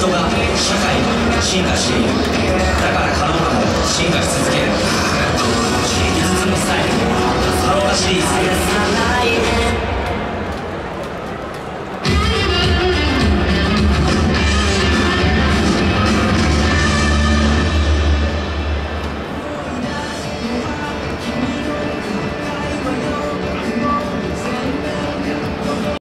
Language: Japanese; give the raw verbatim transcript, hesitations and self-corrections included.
人が社会が進化している。だから可能かも進化し続ける。刺激ずつのスタイルサロータシリーズ。